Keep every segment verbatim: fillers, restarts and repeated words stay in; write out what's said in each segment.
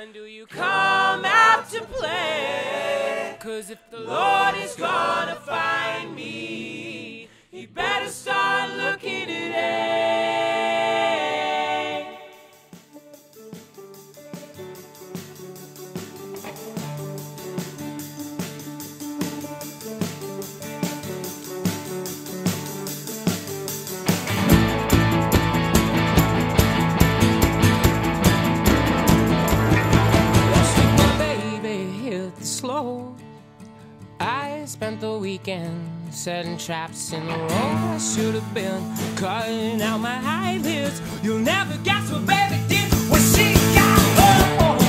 When do you come out to play? 'Cause if the Lord is gonna find me, he better start looking today. Slow. I spent the weekend setting traps in the road. I should have been cutting out my eyelids. You'll never guess what baby did when she got home.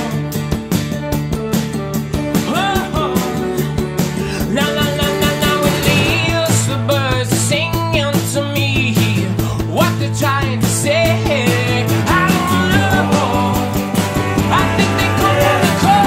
Oh, oh. Now, now, now, now, now, it leaves the birds singing to me what they're trying to say. I don't know. I think they come from the cold.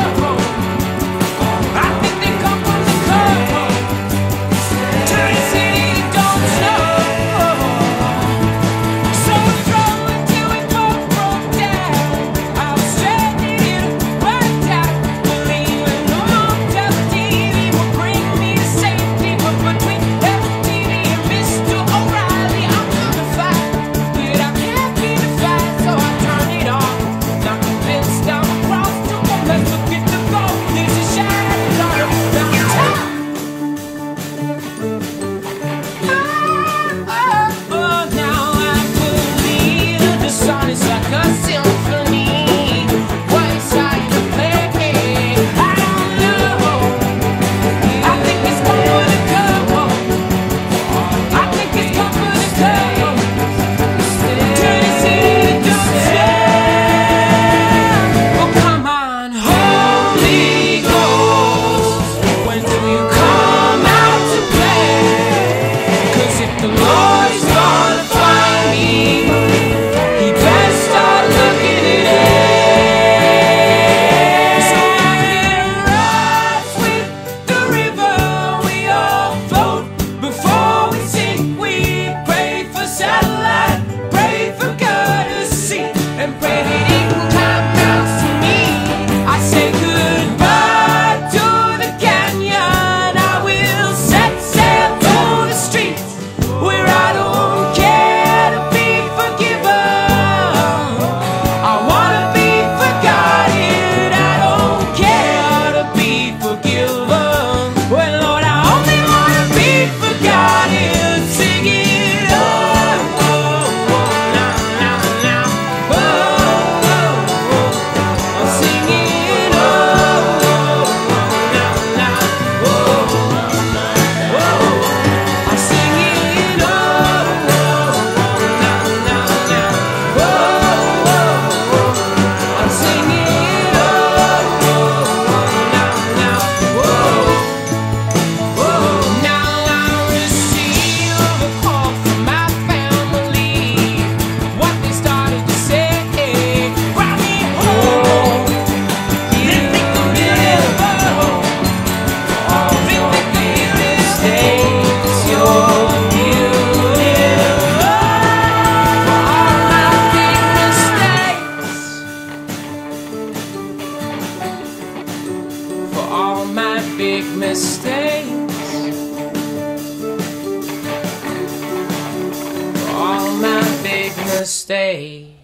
Big mistakes, all my big mistakes.